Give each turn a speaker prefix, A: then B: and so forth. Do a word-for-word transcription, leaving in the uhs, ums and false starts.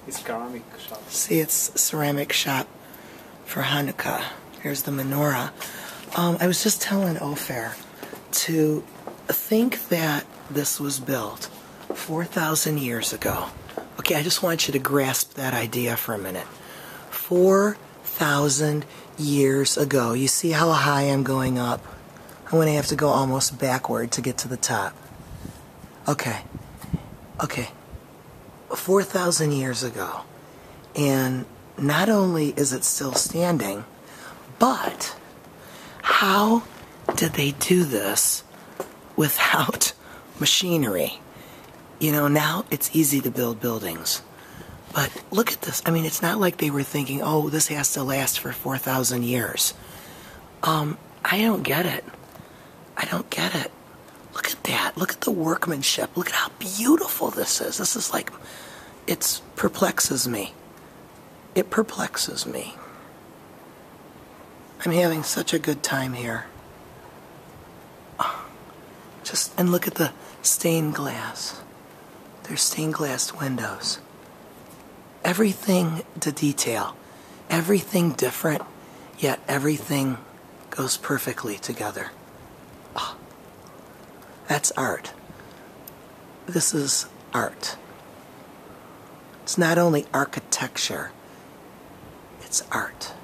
A: It's ceramic shop.
B: See, it's a ceramic shop for Hanukkah. Here's the menorah. Um, I was just telling Ofer to think that this was built four thousand years ago. Okay, I just want you to grasp that idea for a minute. four thousand years ago. You see how high I'm going up? I'm going to have to go almost backward to get to the top. Okay. Okay. four thousand years ago. And not only is it still standing, but how did they do this without machinery? You know, now it's easy to build buildings. But look at this. I mean, it's not like they were thinking, oh, this has to last for four thousand years. Um, I don't get it. I don't get it. Look at that. Look at the workmanship. Look at how beautiful this is. This is like, it perplexes me. It perplexes me. I'm having such a good time here. Oh, just, and look at the stained glass. There's stained glass windows. Everything to detail. Everything different, yet everything goes perfectly together. Oh, that's art. This is art. It's not only architecture, it's art.